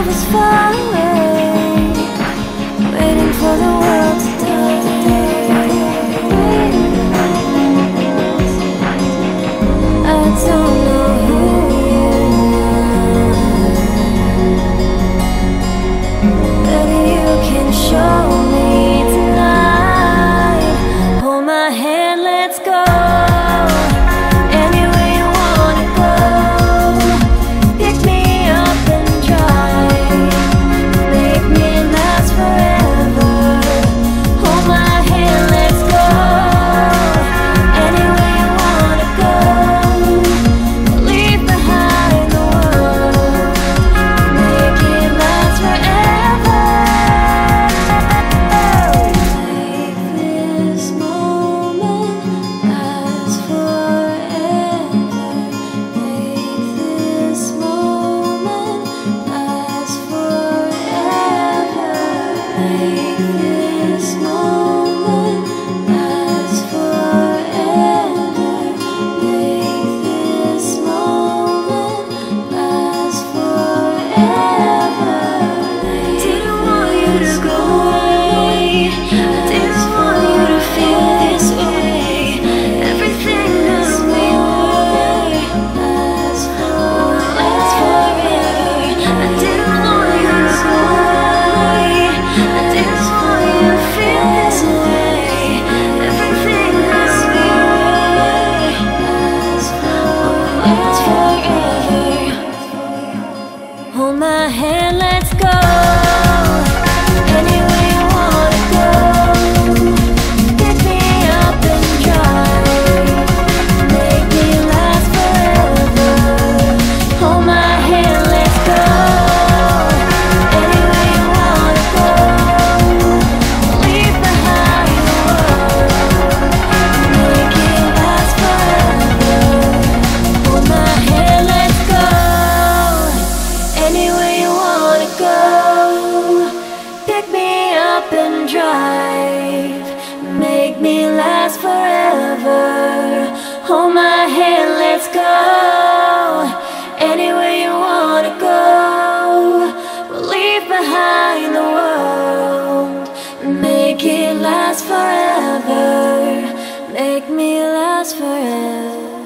this far away, waiting for the world to die. I don't know who you are, but you can show me tonight. Hold my hand, let's go. Hold my hand, let's go. Anywhere you wanna go, pick me up and drive, make me last forever. Hold my hand, let's go. Anywhere you wanna go, leave behind the world, make it last forever. Hold my hand, let's go. Anywhere you wanna go, pick me up and drive, make me last forever. Hold my hand, let's go. Anywhere you wanna go, we'll leave behind the world, make it last forever, make me last forever.